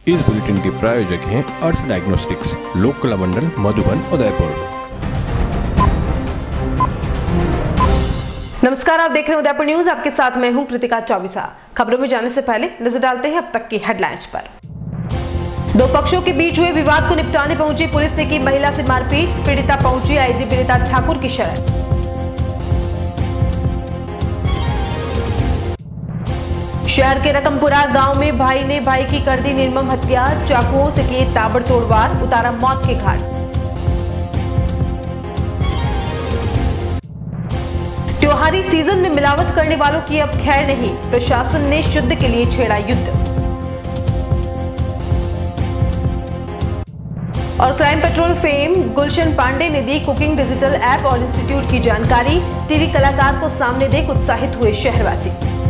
इस बुलेटिन के प्रायोजक हैं अर्थ डायग्नोस्टिक्स, लोककला मंडल, मधुबन, उदयपुर। नमस्कार, आप देख रहे हैं उदयपुर न्यूज। आपके साथ मैं हूं कृतिका चौबीसा। खबरों में जाने से पहले नजर डालते हैं अब तक की हेडलाइंस पर। दो पक्षों के बीच हुए विवाद को निपटाने पहुंची पुलिस ने की महिला से मारपीट, पीड़िता पहुंची आईजी विनीता ठाकुर की शरण। शहर के रकमपुरा गांव में भाई ने भाई की कर दी निर्मम हत्या, चाकुओं से किए ताबड़तोड़ वार, उतारा मौत के घाट। त्योहारी सीजन में मिलावट करने वालों की अब खैर नहीं, प्रशासन ने शुद्ध के लिए छेड़ा युद्ध। और crime petrol fame Gulshan Pandey ने दी कुकिंग डिजिटल ऐप और इंस्टीट्यूट की जानकारी, टीवी कलाकार को सामने देख उत्साहित हुए शहरवासी।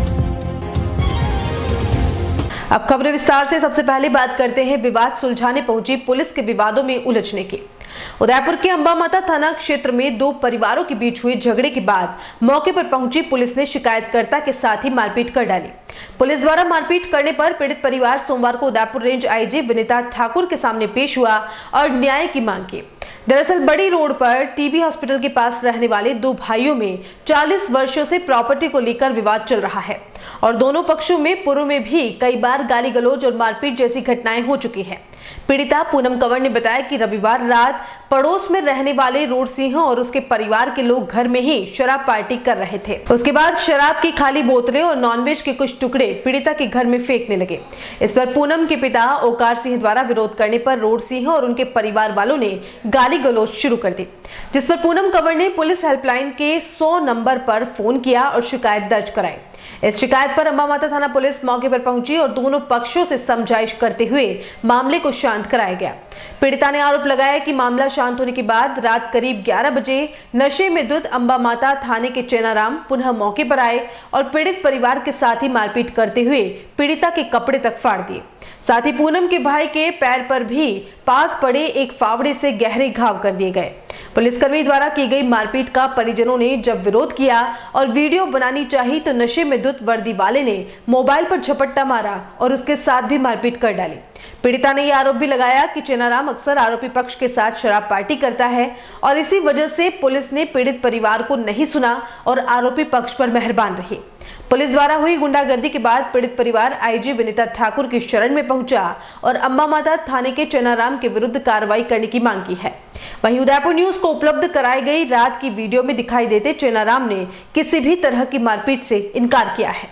अब खबरें विस्तार से। सबसे पहले बात करते हैं विवाद सुलझाने पहुंची पुलिस के विवादों में उलझने की। उदयपुर के अंबा माता थाना क्षेत्र में दो परिवारों के बीच हुए झगड़े के बाद मौके पर पहुंची पुलिस ने शिकायतकर्ता के साथ ही मारपीट कर डाली। पुलिस द्वारा मारपीट करने पर पीड़ित परिवार सोमवार को उदयपुर रेंज आईजी विनीता ठाकुर के सामने पेश हुआ और न्याय की मांग की। दरअसल बड़ी रोड पर टीबी हॉस्पिटल के पास रहने वाले दो भाइयों में 40 वर्षों से प्रॉपर्टी को लेकर विवाद चल रहा है और दोनों पक्षों में पूर्व में भी कई बार गाली गलौज और मारपीट जैसी घटनाएं हो चुकी हैं। पीड़िता पूनम कंवर ने बताया कि रविवार रात पड़ोस में रहने वाले रोड सिंह और उसके परिवार के लोग घर में ही शराब पार्टी कर रहे थे। उसके बाद शराब की खाली बोतलें और नॉनवेज के कुछ टुकड़े पीड़िता के घर में फेंकने लगे। इस पर पूनम के पिता ओकार सिंह द्वारा विरोध करने पर रोड सिंह और उनके परिवार वालों ने गाली गलौज शुरू कर दी, जिस पर पूनम कंवर ने पुलिस हेल्पलाइन के 100 नंबर पर फोन किया और शिकायत दर्ज कराई। इस शिकायत पर अंबा माता थाना पुलिस मौके पर पहुंची और दोनों पक्षों से समझाइश करते हुए मामले को शांत कराया गया। पीड़िता ने आरोप लगाया कि मामला शांत होने के बाद रात करीब 11 बजे नशे में धुत अंबा माता थाने के चेनाराम पुनः मौके पर आए और पीड़ित परिवार के साथ ही मारपीट करते हुए पीड़िता के कपड़े तक फाड़ दिए। साथ ही पूनम के भाई के पैर पर भी पास पड़े एक फावड़े से गहरे घाव कर दिए गए। पुलिसकर्मी द्वारा की गई मारपीट का परिजनों ने जब विरोध किया और वीडियो बनानी चाही तो नशे में धुत वर्दी वाले ने मोबाइल पर झपट्टा मारा और उसके साथ भी मारपीट कर डाली। पीड़िता ने यह आरोप भी लगाया कि चेनाराम अक्सर आरोपी पक्ष के साथ शराब पार्टी करता है और इसी वजह से पुलिस ने पीड़ित परिवार को नहीं सुना और आरोपी पक्ष पर मेहरबान रही। पुलिस द्वारा हुई गुंडागर्दी के बाद पीड़ित परिवार आईजी विनीता ठाकुर की शरण में पहुंचा और अंबा माता थाने के चेनाराम के विरुद्ध कार्रवाई करने की मांग की है। वहीं उदयपुर न्यूज को उपलब्ध कराई गई रात की वीडियो में दिखाई देते चेनाराम ने किसी भी तरह की मारपीट से इनकार किया है।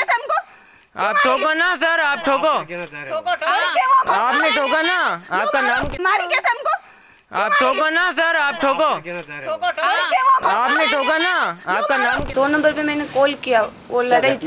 आप ठोको ना सर, आप ठोको, आपने ठोका ना, आपका नाम आप ठोको ना सर, आप ठोको, आपने ठोका ना, आपका नाम 100 नंबर पे मैंने कॉल किया, वो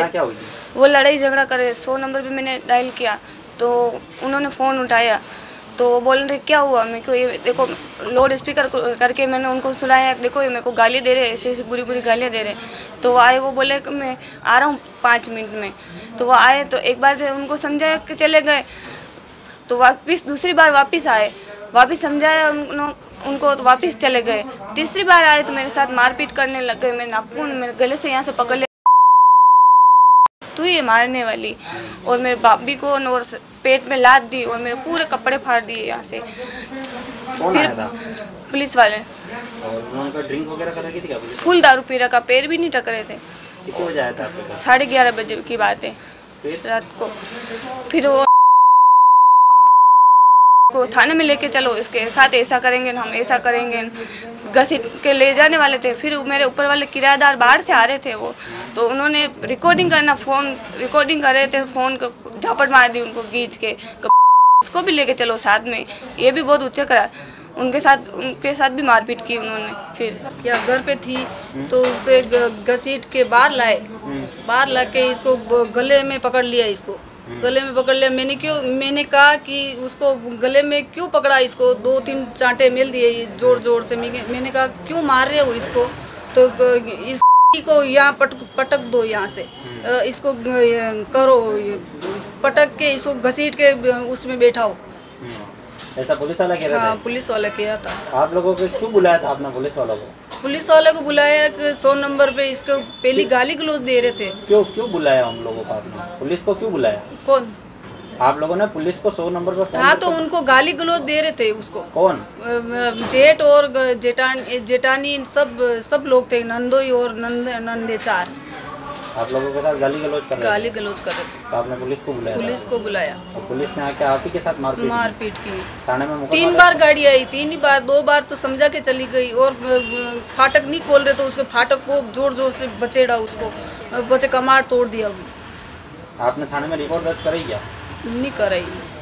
लड़ाई झगड़ा करे। 100 नंबर पे मैंने डायल किया तो उन्होंने फ़ोन उठाया तो वो बोल रहे क्या हुआ। मेरे को ये देखो लाउड स्पीकर करके मैंने उनको सुनाया, देखो ये मेरे को गाली दे रहे, ऐसे ऐसे बुरी बुरी गालियाँ दे रहे। तो वो आए, वो बोले कि मैं आ रहा हूँ 5 मिनट में। तो वो आए तो एक बार उनको समझाया कि चले गए, तो वापस दूसरी बार वापस आए, वापस समझाया उनको तो वापस चले गए। तीसरी बार आए तो मेरे साथ मारपीट करने लग गए। मैं नाखून मेरे गले से यहाँ से पकड़ लिया, तू ही मारने वाली, और मेरे भाभी को और पेट में लात दी और मेरे पूरे कपड़े फाड़ दिए यहाँ से। फिर पुलिस वाले और उन्होंने ड्रिंक वगैरह कर रखी थी क्या? फुल दारू पी रखा, पैर भी नहीं टक रहे थे। कितने बजे आया था आपके पास? 11:30 बजे की बात है रात को। फिर वो को थाने में लेके चलो, इसके साथ ऐसा करेंगे, हम ऐसा करेंगे, घसीट के ले जाने वाले थे। फिर मेरे ऊपर वाले किराएदार बाहर से आ रहे थे वो, तो उन्होंने रिकॉर्डिंग करना, फोन रिकॉर्डिंग कर रहे थे, फोन को झापट मार दी उनको गींच के। उसको भी लेके चलो साथ में, ये भी बहुत ऊंचे करा। उनके साथ भी मारपीट की उन्होंने। फिर या घर पे थी तो उसे घसीट के बाहर लाए, बाहर ला के इसको गले में पकड़ लिया, इसको गले में पकड़ लिया। मैंने कहा कि उसको गले में क्यों पकड़ा, इसको 2-3 चांटे मिल दिए जोर जोर से। मैंने कहा क्यों मार रहे हो इसको, तो इस को यहाँ पटक दो, यहाँ से इसको करो, पटक के इसको घसीट के उसमें बैठाओ। ऐसा पुलिस वाला कह रहा था? हाँ, पुलिस वाला किया था। आप लोगों को क्यों बुलाया था आपने पुलिस वालों को? पुलिस वाले को बुलाया कि 100 नंबर पे इसको पहली गाली गलौज दे रहे थे। क्यों बुलाया हम लोगों को आपने? पुलिस को क्यों बुलाया? कौन? आप लोगों ने पुलिस को 100 नंबर पर फोन हाँ, तो उनको गाली गलौज दे रहे थे उसको। कौन? जेठ और जेठानी सब लोग थे, नंदोई और नंदे 4। आप लोगों के साथ गाली गलौज कर रहे गाली गलौज कर रहे थे। तो आपने पुलिस को बुलाया? पुलिस को बुलाया और पुलिस ने आके आप ही के साथ मारपीट की। थाने में 3 बार गाड़ी आई, 3 ही बार, 2 बार तो समझा के चली गई। और फाटक नहीं खोल रहे तो उसके फाटक को जोर जोर से बचेड़ा, उसको बचे कमार तोड़ दिया। आपने थाने में रिपोर्ट दर्ज कराई क्या? नहीं कराई।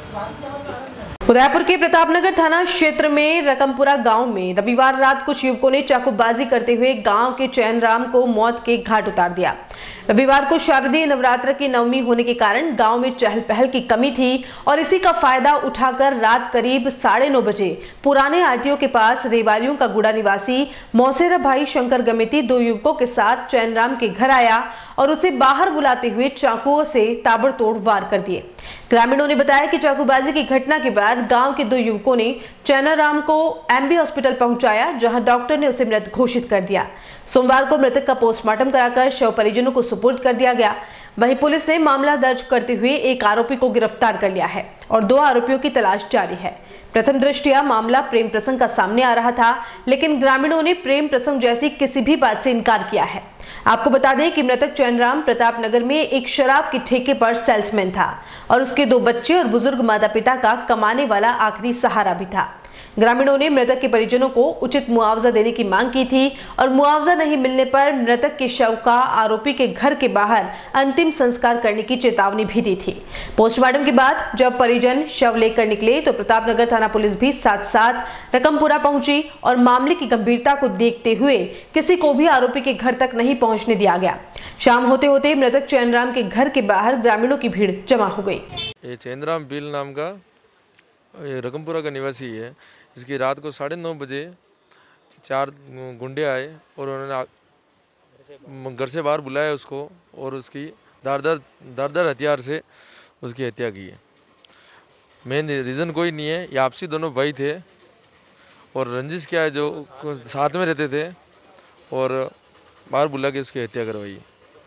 उदयपुर के प्रतापनगर थाना क्षेत्र में रकमपुरा गांव में रविवार रात कुछ युवकों ने चाकूबाजी करते हुए गांव के चैनराम को मौत के घाट उतार दिया। रविवार को शारदीय नवरात्र की नवमी होने के कारण गांव में चहल पहल की कमी थी और इसी का फायदा उठाकर रात करीब 9:30 बजे पुराने आरटीओ के पास रेवालियों का गुड़ा निवासी मौसेरा भाई शंकर गमिती 2 युवकों के साथ चैनराम के घर आया और उसे बाहर बुलाते हुए चाकुओं से ताबड़तोड़ वार कर दिए। ग्रामीणों ने बताया कि चाकूबाजी की घटना के बाद गांव के 2 युवकों ने चैनराम को एमबी हॉस्पिटल पहुंचाया, जहां डॉक्टर ने उसे मृत घोषित कर दिया। सोमवार को मृतक का पोस्टमार्टम कराकर शव परिजनों को सुपुर्द कर दिया गया। वहीं पुलिस ने मामला दर्ज करते हुए एक आरोपी को गिरफ्तार कर लिया है और 2 आरोपियों की तलाश जारी है। प्रथम दृष्टया मामला प्रेम प्रसंग का सामने आ रहा था, लेकिन ग्रामीणों ने प्रेम प्रसंग जैसी किसी भी बात से इनकार किया है। आपको बता दें कि मृतक चैनराम प्रतापनगर में एक शराब के ठेके पर सेल्समैन था और उसके 2 बच्चे और बुजुर्ग माता पिता का कमाने वाला आखिरी सहारा भी था। ग्रामीणों ने मृतक के परिजनों को उचित मुआवजा देने की मांग की थी और मुआवजा नहीं मिलने पर मृतक के शव का आरोपी के घर के बाहर अंतिम संस्कार करने की चेतावनी भी दी थी। पोस्टमार्टम के बाद जब परिजन शव लेकर निकले तो प्रतापनगर थाना पुलिस भी साथ रकमपुरा पहुंची और मामले की गंभीरता को देखते हुए किसी को भी आरोपी के घर तक नहीं पहुंचने दिया गया। शाम होते होते मृतक चैनराम के घर के बाहर ग्रामीणों की भीड़ जमा हो गई। ये चैनराम बिल नाम का रकमपुरा का निवासी है। इसकी रात को 9:30 बजे 4 गुंडे आए और उन्होंने घर से बाहर बुलाया उसको और उसकी धारदार हथियार से उसकी हत्या की है। मेन रीज़न कोई नहीं है, ये आपसी दोनों भाई थे और रंजिश क्या है जो साथ में रहते थे और बाहर बुला के उसकी हत्या करवाई।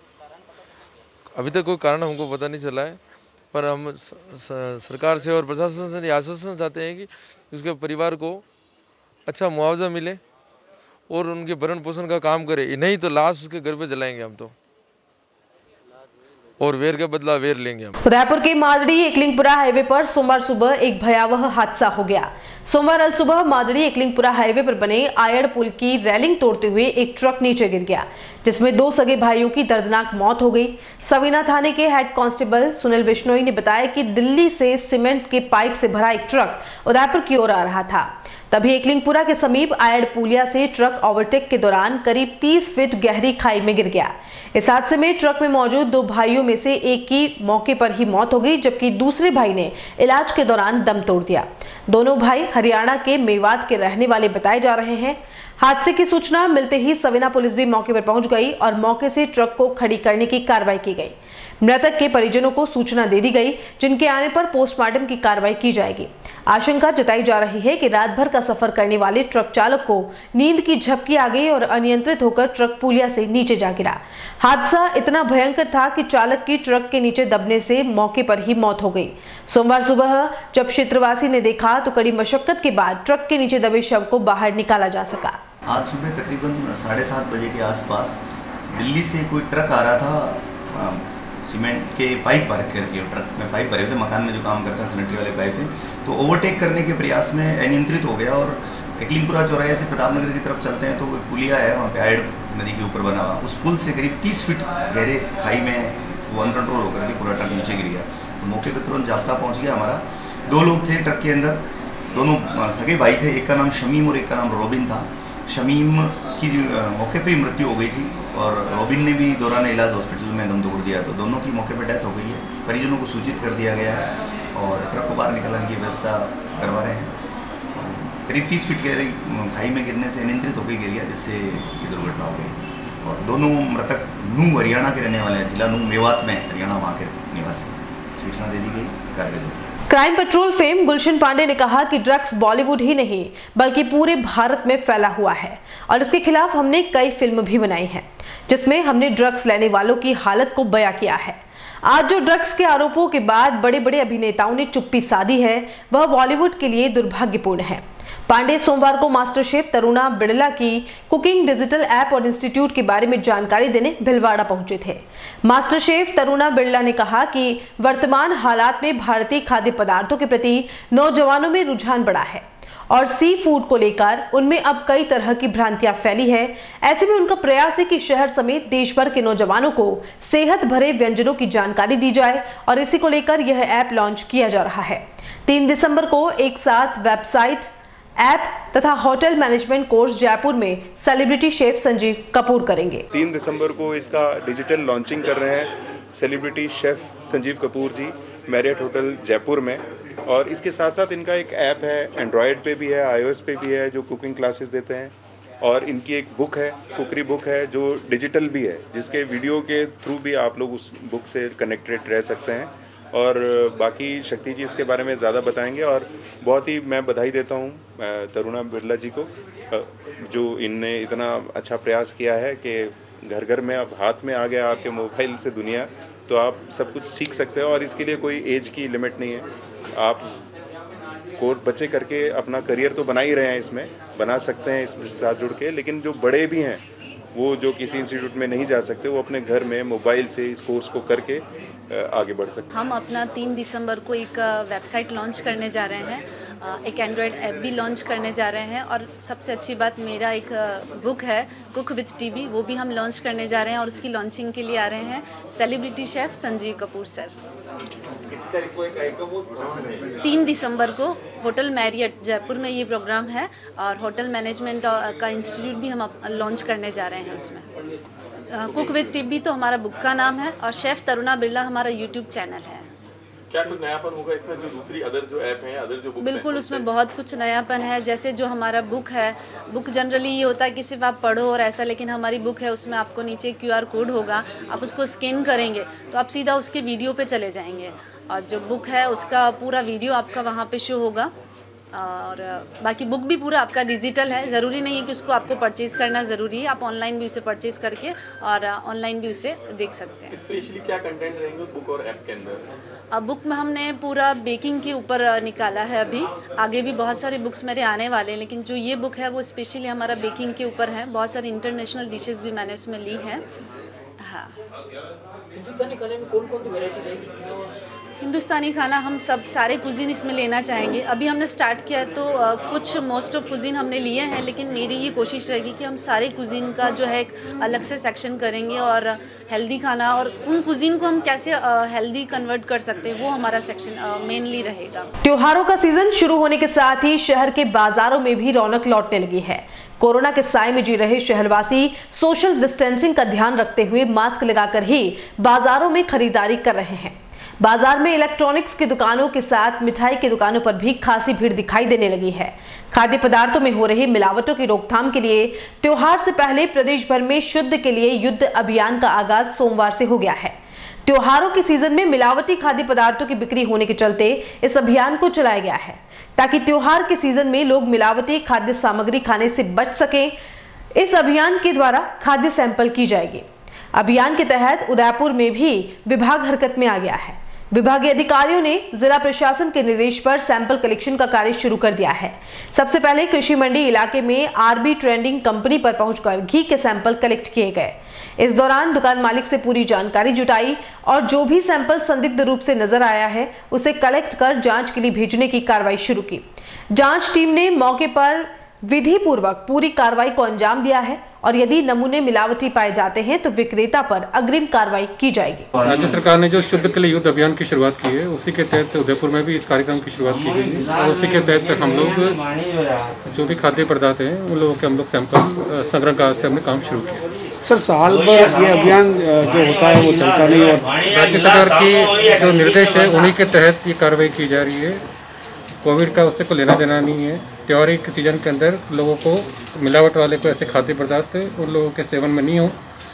अभी तक कोई कारण हमको पता नहीं चला है, पर हम सरकार से और प्रशासन से आश्वासन चाहते हैं कि उसके परिवार को अच्छा मुआवजा मिले और उनके भरण पोषण का काम करे, नहीं तो लाश उसके घर पे जलाएंगे हम तो, और वेर का बदला वेर लेंगे हम। उदयपुर के मादड़ी एकलिंगपुरा हाईवे पर सोमवार सुबह एक भयावह हादसा हो गया। सोमवार अल सुबह मादड़ी एकलिंगपुरा हाईवे पर बने आयड़ पुल की रेलिंग तोड़ते हुए एक ट्रक नीचे गिर गया, जिसमें 2 सगे भाइयों की दर्दनाक मौत हो गई। सवीना थाने के हेड कांस्टेबल सुनील बिश्नोई ने बताया कि दिल्ली से सीमेंट के पाइप से भरा एक ट्रक उदयपुर की ओर आ रहा था। तभी एकलिंगपुरा के समीप आयड़ पुलिया से ट्रक ओवरटेक के दौरान करीब 30 फीट गहरी खाई में गिर गया। इस हादसे में ट्रक में मौजूद 2 भाइयों में से एक की मौके पर ही मौत हो गई, जबकि दूसरे भाई ने इलाज के दौरान दम तोड़ दिया। दोनों भाई हरियाणा के मेवात के रहने वाले बताए जा रहे हैं। हादसे की सूचना मिलते ही सवीना पुलिस भी मौके पर पहुंच गई और मौके से ट्रक को खड़ी करने की कार्रवाई की गई। मृतक के परिजनों को सूचना दे दी गई, जिनके आने पर पोस्टमार्टम की कार्रवाई की जाएगी। आशंका जताई जा रही है कि रात भर का सफर करने वाले ट्रक चालक को नींद की झपकी आ गई और अनियंत्रित होकर ट्रक पुलिया से नीचे जा गिरा। हादसा इतना भयंकर था कि चालक की ट्रक के नीचे दबने से मौके पर ही मौत हो गई। सोमवार सुबह जब क्षेत्रवासी ने देखा तो कड़ी मशक्कत के बाद ट्रक के नीचे दबे शव को बाहर निकाला जा सका। आज सुबह तकरीबन 7:30 बजे के आसपास दिल्ली से कोई ट्रक आ रहा था, सीमेंट के पाइप भर करके, ट्रक में पाइप भरे थे, मकान में जो काम करता है सैनिटरी वाले पाइप थे, तो ओवरटेक करने के प्रयास में अनियंत्रित हो गया और एकलिंगपुरा चौराहे से प्रतापनगर की तरफ चलते हैं तो एक पुलिया है वहाँ पे आयड़ नदी के ऊपर बना हुआ, उस पुल से करीब 30 फीट गहरे खाई में वो अनकंट्रोल होकर के पूरा ट्रक नीचे गिर गया। तो मौके पर तुरंत जाब्ता पहुँच गया हमारा। 2 लोग थे ट्रक के अंदर, दोनों सगे भाई थे, एक का नाम शमीम और एक का नाम रोबिन था। शमीम की मौके पे ही मृत्यु हो गई थी और रोबिन ने भी दौरान इलाज हॉस्पिटल में दम तोड़ दिया, तो दोनों की मौके पे डेथ हो गई है। परिजनों को सूचित कर दिया गया है और ट्रक को बाहर निकालने की व्यवस्था करवा रहे हैं। करीब 30 फीट गहरी खाई में गिरने से अनियंत्रित होकर गिर गया, जिससे ये दुर्घटना हो गई। और दोनों मृतक नूह हरियाणा के रहने वाले हैं, जिला नूह मेवात में हरियाणा वहाँ के निवासी। सूचना दे दी गई, कार्रवाई। Crime petrol fame Gulshan Pandey ने कहा कि ड्रग्स बॉलीवुड ही नहीं बल्कि पूरे भारत में फैला हुआ है और इसके खिलाफ हमने कई फिल्म भी बनाई हैं, जिसमें हमने ड्रग्स लेने वालों की हालत को बयां किया है। आज जो ड्रग्स के आरोपों के बाद बड़े बड़े अभिनेताओं ने चुप्पी साधी है, वह बॉलीवुड के लिए दुर्भाग्यपूर्ण है। पांडे सोमवार को मास्टर शेफ तरुणा बिड़ला की कुकिंग डिजिटल ऐप और इंस्टीट्यूट के बारे में जानकारी देने भिलवाड़ा पहुंचे थे। मास्टर शेफ तरुणा बिड़ला ने कहा कि वर्तमान हालात में भारतीय खाद्य पदार्थों के प्रति नौजवानों में रुझान बढ़ा है और सी फूड को लेकर उनमें अब कई तरह की भ्रांतियां फैली है। ऐसे में उनका प्रयास है कि शहर समेत देश भर के नौजवानों को सेहत भरे व्यंजनों की जानकारी दी जाए और इसी को लेकर यह ऐप लॉन्च किया जा रहा है। 3 दिसंबर को एक साथ वेबसाइट, ऐप तथा होटल मैनेजमेंट कोर्स जयपुर में सेलिब्रिटी शेफ संजीव कपूर करेंगे। 3 दिसंबर को इसका डिजिटल लॉन्चिंग कर रहे हैं celebrity chef Sanjeev Kapoor ji Marriott hotel Jaipur में। और इसके साथ साथ इनका एक ऐप है, एंड्रॉयड पे भी है, iOS पे भी है, जो कुकिंग क्लासेस देते हैं। और इनकी एक बुक है, कुकरी बुक है, जो डिजिटल भी है, जिसके वीडियो के थ्रू भी आप लोग उस बुक से कनेक्टेड रह सकते हैं। और बाकी शक्ति जी इसके बारे में ज़्यादा बताएंगे। और बहुत ही मैं बधाई देता हूँ तरुणा बिड़ला जी को, जो इनने इतना अच्छा प्रयास किया है कि घर घर में अब हाथ में आ गया आपके मोबाइल से दुनिया, तो आप सब कुछ सीख सकते हो और इसके लिए कोई एज की लिमिट नहीं है। आप कोर्स बच्चे करके अपना करियर तो बना ही रहे हैं, इसमें बना सकते हैं इसमें साथ जुड़ के, लेकिन जो बड़े भी हैं वो जो किसी इंस्टीट्यूट में नहीं जा सकते, वो अपने घर में मोबाइल से इस कोर्स को करके आगे बढ़ सकते हैं। हम अपना 3 दिसंबर को एक वेबसाइट लॉन्च करने जा रहे हैं, एक एंड्रॉयड ऐप भी लॉन्च करने जा रहे हैं और सबसे अच्छी बात मेरा एक बुक है कुक विद टीवी, वो भी हम लॉन्च करने जा रहे हैं और उसकी लॉन्चिंग के लिए आ रहे हैं celebrity chef Sanjeev Kapoor sir. 3 दिसंबर को होटल मैरियट जयपुर में ये प्रोग्राम है और होटल मैनेजमेंट का इंस्टीट्यूट भी हम लॉन्च करने जा रहे हैं उसमें। कुक विद टीवी तो हमारा बुक का नाम है और शेफ तरुणा बिड़ला हमारा यूट्यूब चैनल है। क्या कुछ नयापन होगा इसमें जो दूसरी अदर जो ऐप हैं, अदर जो बुक? बिल्कुल, उसमें बहुत कुछ नयापन है। जैसे जो हमारा बुक है, बुक जनरली ये होता है कि सिर्फ आप पढ़ो और ऐसा, लेकिन हमारी बुक है उसमें आपको नीचे QR कोड होगा, आप उसको स्कैन करेंगे तो आप सीधा उसके वीडियो पे चले जाएंगे और जो बुक है उसका पूरा वीडियो आपका वहाँ पे शो होगा। और बाकी बुक भी पूरा आपका डिजिटल है, ज़रूरी नहीं है कि उसको आपको परचेज़ करना ज़रूरी है, आप ऑनलाइन भी उसे परचेज़ करके और ऑनलाइन भी उसे देख सकते हैं। स्पेशली क्या कंटेंट रहेंगे बुक और ऐप के अंदर? अब बुक में हमने पूरा बेकिंग के ऊपर निकाला है, अभी आगे भी बहुत सारी बुक्स मेरे आने वाले हैं, लेकिन जो ये बुक है वो स्पेशली हमारा बेकिंग के ऊपर है। बहुत सारी इंटरनेशनल डिशेज़ भी मैंने उसमें ली हैं। हाँ, हिंदुस्तानी खाने में कौन कौन सी वैरायटी रहेगी? हिंदुस्तानी खाना हम सब सारे कुजीन इसमें लेना चाहेंगे। अभी हमने स्टार्ट किया तो कुछ मोस्ट ऑफ कुजीन हमने लिए हैं, लेकिन मेरी ये कोशिश रहेगी कि हम सारे कुजीन का जो है एक अलग से सेक्शन करेंगे और हेल्दी खाना और उन कुजीन को हम कैसे हेल्दी कन्वर्ट कर सकते हैं वो हमारा सेक्शन मेनली रहेगा। त्योहारों का सीजन शुरू होने के साथ ही शहर के बाजारों में भी रौनक लौटने लगी है। कोरोना के साए में जी रहे शहरवासी सोशल डिस्टेंसिंग का ध्यान रखते हुए मास्क लगाकर ही बाजारों में खरीदारी कर रहे हैं। बाजार में इलेक्ट्रॉनिक्स की दुकानों के साथ मिठाई की दुकानों पर भी खासी भीड़ दिखाई देने लगी है। खाद्य पदार्थों में हो रही मिलावटों की रोकथाम के लिए त्योहार से पहले प्रदेश भर में शुद्ध के लिए युद्ध अभियान का आगाज सोमवार से हो गया है। त्योहारों के सीजन में मिलावटी खाद्य पदार्थों की बिक्री होने के चलते इस अभियान को चलाया गया है, ताकि त्योहार के सीजन में लोग मिलावटी खाद्य सामग्री खाने से बच सकें। इस अभियान के द्वारा खाद्य सैंपल की जाएगी। अभियान के तहत उदयपुर में भी विभाग हरकत में आ गया है। विभागीय अधिकारियों ने जिला प्रशासन के निर्देश पर सैंपल कलेक्शन का कार्य शुरू कर दिया है। सबसे पहले कृषि मंडी इलाके में RB ट्रेडिंग कंपनी पर पहुंचकर घी के सैंपल कलेक्ट किए गए। इस दौरान दुकान मालिक से पूरी जानकारी जुटाई और जो भी सैंपल संदिग्ध रूप से नजर आया है उसे कलेक्ट कर जांच के लिए भेजने की कार्रवाई शुरू की। जांच टीम ने मौके पर विधि पूर्वक पूरी कार्रवाई को अंजाम दिया है और यदि नमूने मिलावटी पाए जाते हैं तो विक्रेता पर अग्रिम कार्रवाई की जाएगी। राज्य सरकार ने जो शुद्ध के लिए युद्ध अभियान की शुरुआत की है, उसी के तहत उदयपुर में भी इस कार्यक्रम की शुरुआत की गई है और उसी के तहत हम लोग जो भी खाद्य पदार्थ हैं उन लोगों के हम लोग सैंपल संग्रह से हमने काम शुरू किया। सर, साल भर ये अभियान जो होता है वो चलता नहीं और राज्य सरकार की जो निर्देश है उन्हीं के तहत ये कार्रवाई की जा रही है। कोविड का उससे कोई लेना देना नहीं है। त्योहारी के सीजन के अंदर लोगों को मिलावट वाले को ऐसे खाद्य पदार्थ उन लोगों के सेवन में नहीं हो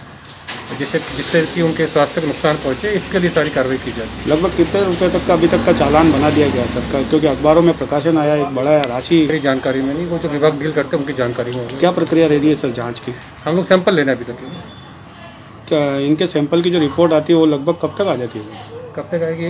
जिससे कि उनके स्वास्थ्य को नुकसान पहुंचे, इसके लिए सारी कार्रवाई की जाती है। लगभग कितने रुपए तक का अभी तक का चालान बना दिया गया सरकार, क्योंकि अखबारों में प्रकाशन आया एक बड़ा राशि? मेरी जानकारी में नहीं, वो जो विभाग डील करते हैं उनकी जानकारी में। क्या प्रक्रिया रही है सर जाँच की? हम लोग सैंपल लेना अभी तक। इनके सैंपल की जो रिपोर्ट आती है वो लगभग कब तक आ जाती है? कब तक आएगी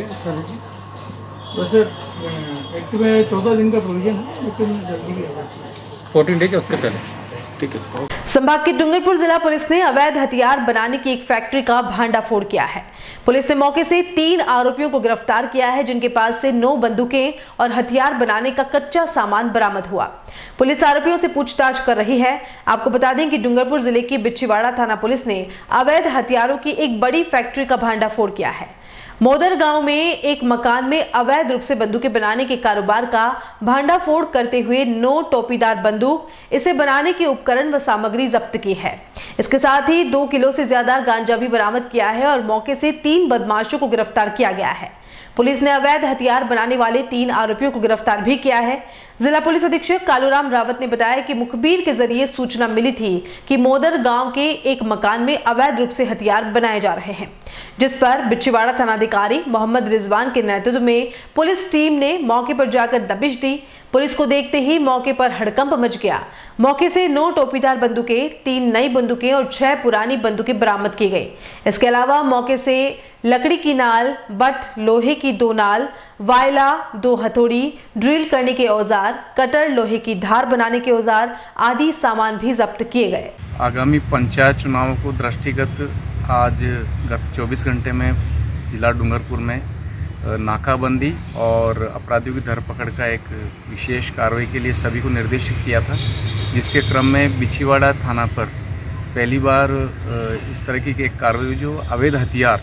वैसे एक्ट में 14 दिन का प्रोविजन है, लेकिन जल्दी भी आएगा 14 डेज उसके पहले। ठीक है। संभाग के डूंगरपुर जिला पुलिस ने अवैध हथियार बनाने की एक फैक्ट्री का भांडाफोड़ किया है। पुलिस ने मौके से 3 आरोपियों को गिरफ्तार किया है, जिनके पास से 9 बंदूकें और हथियार बनाने का कच्चा सामान बरामद हुआ। पुलिस आरोपियों से पूछताछ कर रही है। आपको बता दें कि डूंगरपुर जिले की बिच्छीवाड़ा थाना पुलिस ने अवैध हथियारों की एक बड़ी फैक्ट्री का भांडाफोड़ किया है। मोदर गांव में एक मकान में अवैध रूप से बंदूकें बनाने के कारोबार का भांडाफोड़ करते हुए 9 टोपीदार बंदूक, इसे बनाने के उपकरण व सामग्री जब्त की है। इसके साथ ही 2 किलो से ज्यादा गांजा भी बरामद किया है और मौके से 3 बदमाशों को गिरफ्तार किया गया है। पुलिस ने अवैध हथियार बनाने वाले 3 आरोपियों को गिरफ्तार भी किया है। जिला पुलिस अधीक्षक कालूराम रावत ने बताया कि मुखबिर के जरिए सूचना मिली थी कि मोदर गांव के एक मकान में अवैध रूप से हथियार बनाए जा रहे हैं, जिस पर बिच्छीवाड़ा थानाधिकारी मोहम्मद रिजवान के नेतृत्व में पुलिस टीम ने मौके पर जाकर दबिश दी। पुलिस को देखते ही मौके पर हड़कंप मच गया। मौके से 9 टोपीदार बंदूकें, 3 नई बंदूकें और 6 पुरानी बंदूकें बरामद की गई। इसके अलावा मौके से लकड़ी की नाल, बट, लोहे की 2 नाल, वायला, 2 हथौड़ी, ड्रिल करने के औजार, कटर, लोहे की धार बनाने के औजार आदि सामान भी जब्त किए गए। आगामी पंचायत चुनावों को दृष्टिगत आज गत 24 घंटे में जिला डूंगरपुर में नाकाबंदी और अपराधियों की धरपकड़ का एक विशेष कार्रवाई के लिए सभी को निर्देशित किया था, जिसके क्रम में बिच्छीवाड़ा थाना पर पहली बार इस तरह की एक कार्रवाई हुई जो अवैध हथियार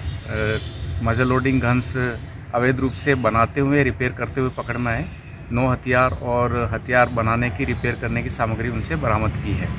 मजल लोडिंग गन्स अवैध रूप से बनाते हुए रिपेयर करते हुए पकड़ में आए। 9 हथियार और हथियार बनाने की रिपेयर करने की सामग्री उनसे बरामद की है।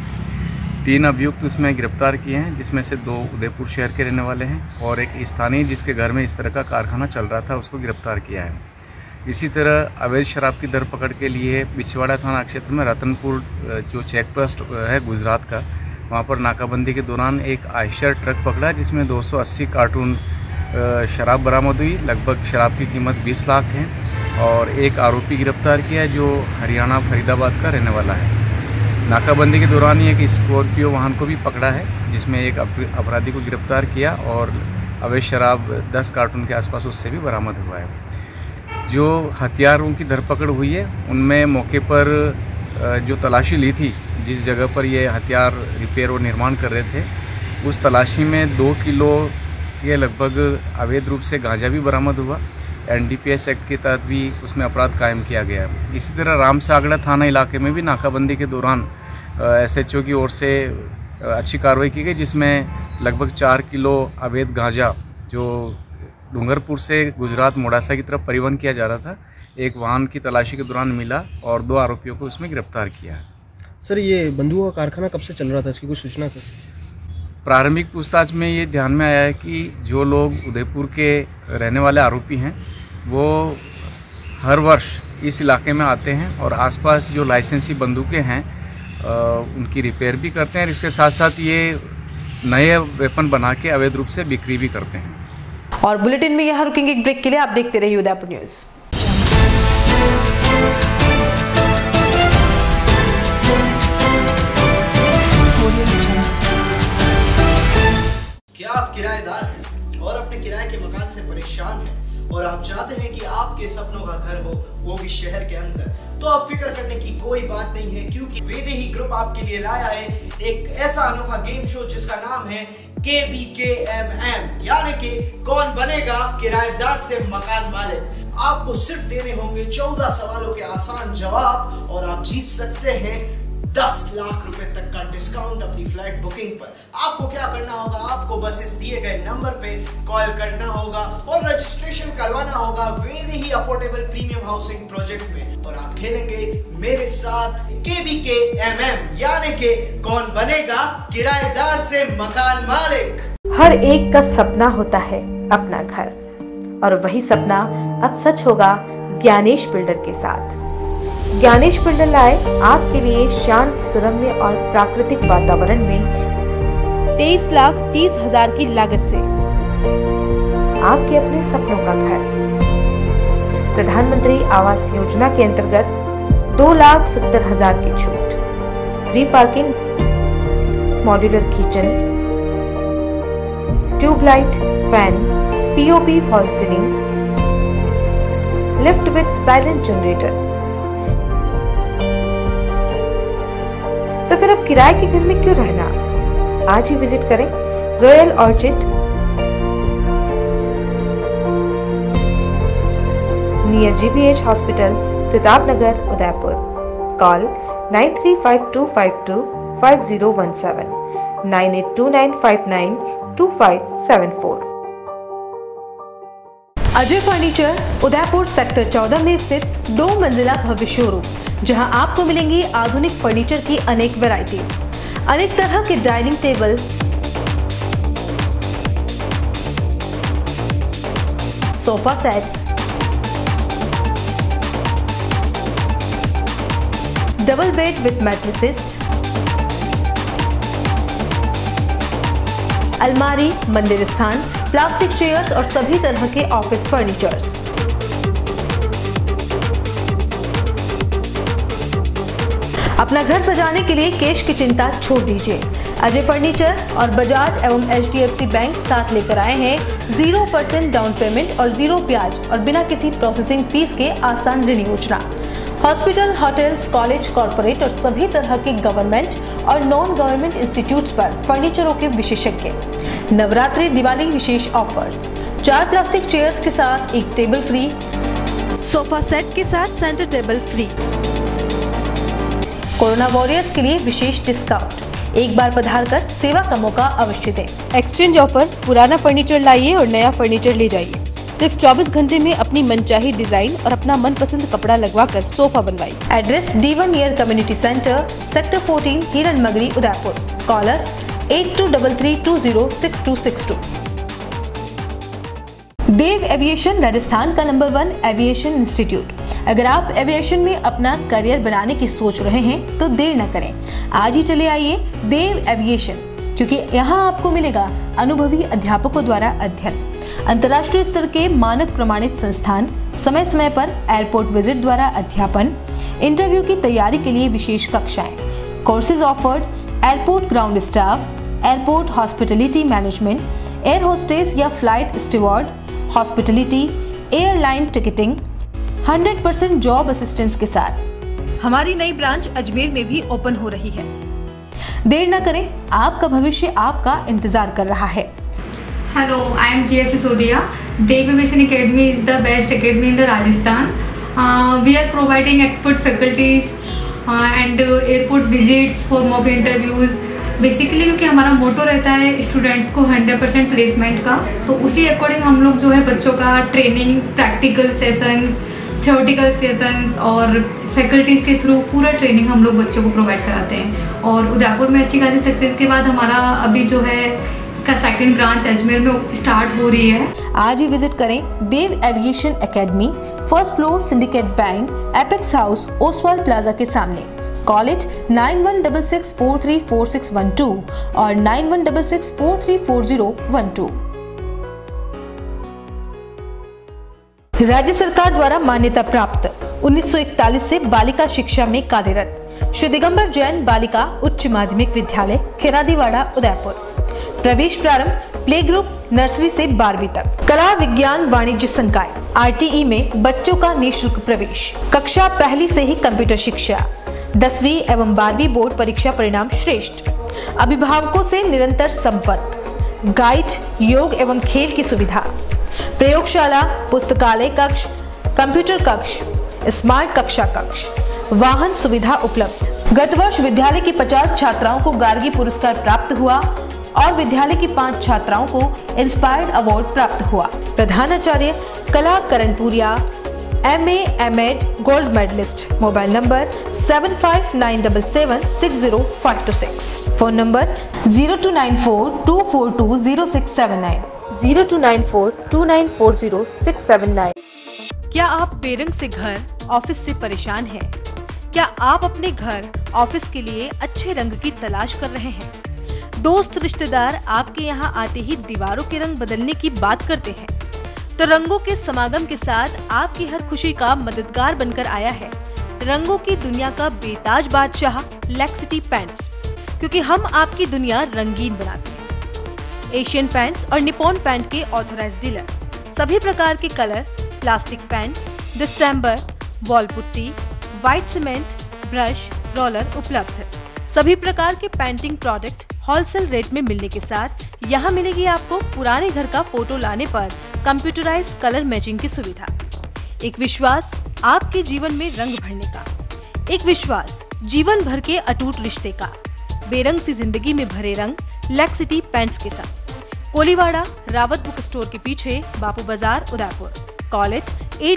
3 अभियुक्त उसमें गिरफ्तार किए हैं, जिसमें से 2 उदयपुर शहर के रहने वाले हैं और एक स्थानीय जिसके घर में इस तरह का कारखाना चल रहा था उसको गिरफ्तार किया है। इसी तरह अवैध शराब की धरपकड़ के लिए बिच्छीवाड़ा थाना क्षेत्र में रतनपुर जो चेक पोस्ट है गुजरात का, वहाँ पर नाकाबंदी के दौरान एक आयशर ट्रक पकड़ा जिसमें 280 कार्टून शराब बरामद हुई। लगभग शराब की कीमत 20 लाख है और एक आरोपी गिरफ्तार किया जो हरियाणा फरीदाबाद का रहने वाला है। नाकाबंदी के दौरान ही एक स्कॉर्पियो वाहन को भी पकड़ा है, जिसमें एक अपराधी को गिरफ्तार किया और अवैध शराब 10 कार्टून के आसपास उससे भी बरामद हुआ है। जो हथियारों की धरपकड़ हुई है उनमें मौके पर जो तलाशी ली थी, जिस जगह पर ये हथियार रिपेयर और निर्माण कर रहे थे, उस तलाशी में 2 किलो के लगभग अवैध रूप से गांजा भी बरामद हुआ। NDPS एक्ट के तहत भी उसमें अपराध कायम किया गया है। इसी तरह रामसागड़ा थाना इलाके में भी नाकाबंदी के दौरान SHO की ओर से अच्छी कार्रवाई की गई, जिसमें लगभग 4 किलो अवैध गांजा जो डूंगरपुर से गुजरात मोडासा की तरफ परिवहन किया जा रहा था, एक वाहन की तलाशी के दौरान मिला और 2 आरोपियों को उसमें गिरफ्तार किया है। सर, ये बंदूकों का कारखाना कब से चल रहा था, इसकी कुछ सूचना सर? प्रारंभिक पूछताछ में ये ध्यान में आया है कि जो लोग उदयपुर के रहने वाले आरोपी हैं वो हर वर्ष इस इलाके में आते हैं और आसपास जो लाइसेंसी बंदूकें हैं उनकी रिपेयर भी करते हैं। इसके साथ साथ ये नए वेपन बना के अवैध रूप से बिक्री भी करते हैं। और बुलेटिन में यहाँ रुकेंगे एक ब्रेक के लिए। आप देखते रहिए उदयपुर न्यूज़। क्या आप किराएदार हैं और अपने किराए के मकान से परेशान हैं और आप चाहते हैं कि आपके सपनों का घर हो, वो भी शहर के अंदर? तो अब फिक्र करने की कोई बात नहीं है, क्योंकि वेदेही ग्रुप आपके लिए लाया है एक ऐसा अनोखा गेम शो जिसका नाम है KBKMM, यानी कि कौन बनेगा किराएदार से मकान मालिक। आपको सिर्फ देने होंगे 14 सवालों के आसान जवाब और आप जीत सकते हैं 10 लाख रुपए तक का डिस्काउंट अपनी फ्लाइट बुकिंग पर। आपको क्या करना होगा, आपको बस इस दिए गए नंबर पे कॉल करना होगा और रजिस्ट्रेशन करवाना होगा Vaidehi affordable premium housing project में, और आप खेलेंगे मेरे साथ KBKMM, यानी कि कौन बनेगा किराएदार से मकान मालिक। हर एक का सपना होता है अपना घर, और वही सपना अब सच होगा ज्ञानेश बिल्डर के साथ। ज्ञानेश बिल्डर लाए आपके लिए शांत, सुरम्य और प्राकृतिक वातावरण में 23,30,000 की लागत से आपके अपने सपनों का घर। प्रधानमंत्री आवास योजना के अंतर्गत 2,70,000 की छूट, free parking, modular kitchen, tube light, fan, POP fall ceiling, lift with silent generator. तो फिर अब किराए के घर में क्यों रहना? आज ही विजिट करें royal orchid near GBH hospital, Pratapnagar, Udaipur. Call 9352525017, 9829592574। Ajay furniture, Udaipur sector 14 में स्थित 2 मंजिला भव्य शोरूम, जहां आपको मिलेंगी आधुनिक फर्नीचर की अनेक वैरायटीज, अनेक तरह के dining table, sofa set, double bed with mattresses, अलमारी, मंदिर स्थान, प्लास्टिक चेयर्स और सभी तरह के ऑफिस फर्नीचर्स। अपना घर सजाने के लिए कैश की चिंता छोड़ दीजिए। अजय फर्नीचर और बजाज एवं HDFC बैंक साथ लेकर आए हैं 0% डाउन पेमेंट और 0 ब्याज और बिना किसी प्रोसेसिंग फीस के आसान ऋण योजना। हॉस्पिटल, होटल्स, कॉलेज, कॉर्पोरेट और सभी तरह के गवर्नमेंट और नॉन गवर्नमेंट इंस्टीट्यूट्स पर फर्नीचरों के विशेषज्ञ। नवरात्रि, दिवाली विशेष ऑफर्स, 4 प्लास्टिक चेयर्स के साथ 1 टेबल फ्री, सोफा सेट के साथ centre table free. Corona warriors के लिए विशेष डिस्काउंट। एक बार पधार कर सेवा का मौका अवश्य दें। एक्सचेंज ऑफर, पुराना फर्नीचर लाइए और नया फर्नीचर ले जाइए। सिर्फ 24 घंटे में अपनी मनचाही डिजाइन और अपना मनपसंद कपड़ा लगवाकर सोफा बनवाइए। Address D1 year community centre, sector 14, Hiran Magri, Udaipur. Callers 8233206262। Dev aviation Rajasthan का नंबर 1 एविएशन इंस्टीट्यूट। अगर आप एविएशन में अपना करियर बनाने की सोच रहे हैं तो देर न करें, आज ही चले आइए देव एविएशन, क्योंकि यहाँ आपको मिलेगा अनुभवी अध्यापकों द्वारा अध्ययन, अंतर्राष्ट्रीय स्तर के मानक प्रमाणित संस्थान, समय समय पर एयरपोर्ट विजिट द्वारा अध्यापन, इंटरव्यू की तैयारी के लिए विशेष कक्षाएं, courses offered, airport ground staff, airport hospitality management, air hostess या flight steward, hospitality, airline ticketing, 100% job assistance के साथ। हमारी नई ब्रांच अजमेर में भी ओपन हो रही है। देर न करें, आपका भविष्य आपका इंतजार कर रहा है। Hello, I am GS Sisodia. Dev Aviation Academy is the best academy in the Rajasthan. We are providing expert faculties and airport visits for mock interviews. Basically क्योंकि हमारा मोटो रहता है स्टूडेंट्स को 100% प्लेसमेंट का, तो उसी अकॉर्डिंग हम लोग जो है बच्चों का training, practical sessions, theoretical sessions और फैकल्टीज़ के थ्रू पूरा ट्रेनिंग हम लोग बच्चों को प्रोवाइड कराते हैं। और उदयपुर में अच्छी खासी सक्सेस के बाद हमारा अभी जो है इसका 2nd ब्रांच अजमेर में स्टार्ट हो रही है। आज ही विजिट करें Dev aviation academy, 1st floor, syndicate bank, apex house, Oswal plaza के सामने। कॉलेज 9166434612 और 9166434012। राज्य सरकार द्वारा मान्यता प्राप्त 1941 से बालिका शिक्षा में कार्यरत श्री दिगंबर जैन बालिका उच्च माध्यमिक विद्यालय, खिरादीवाड़ा, उदयपुर। प्रवेश प्रारंभ प्ले ग्रुप नर्सरी से 12वीं तक। कला, विज्ञान, वाणिज्य संकाय RTE में बच्चों का निःशुल्क प्रवेश। कक्षा 1 से ही कंप्यूटर शिक्षा। 10वीं एवं 12वीं बोर्ड परीक्षा परिणाम श्रेष्ठ। अभिभावकों से निरंतर संपर्क। गाइड, योग एवं खेल की सुविधा। प्रयोगशाला, पुस्तकालय कक्ष, कंप्यूटर कक्ष, स्मार्ट कक्षा कक्ष, वाहन सुविधा उपलब्ध। गत वर्ष विद्यालय की 50 छात्राओं को गार्गी पुरस्कार प्राप्त हुआ और विद्यालय की 5 छात्राओं को इंस्पायर्ड अवार्ड प्राप्त हुआ। प्रधानाचार्य Kala Karanpuriya, MA M.Ed gold medallist. Mobile number 7597760526। Phone number 0294242069, 0294294069। क्या आप बेरंग से घर, ऑफिस से परेशान हैं? क्या आप अपने घर, ऑफिस के लिए अच्छे रंग की तलाश कर रहे हैं? दोस्त रिश्तेदार आपके यहाँ आते ही दीवारों के रंग बदलने की बात करते हैं, तो रंगों के समागम के साथ आपकी हर खुशी का मददगार बनकर आया है रंगों की दुनिया का बेताज बादशाह लैक्सिटी पेंट्स, क्योंकि हम आपकी दुनिया रंगीन बनाते हैं। एशियन पेंट्स और निपॉन पेंट के ऑथराइज्ड डीलर। सभी प्रकार के colour, plastic paint, distemper, wall putty, white cement, brush, roller उपलब्ध है। सभी प्रकार के पेंटिंग प्रोडक्ट होलसेल रेट में मिलने के साथ यहाँ मिलेगी आपको पुराने घर का फोटो लाने पर कंप्यूटराइज्ड कलर मैचिंग की सुविधा। एक विश्वास आपके जीवन में रंग भरने का, एक विश्वास जीवन भर के अटूट रिश्ते का। बेरंग सी जिंदगी में भरे रंग लेक्सिटी पेंट्स के साथ। कोलीवाड़ा रावत बुक स्टोर के पीछे, बापू बाजार, उदयपुर। कॉल इट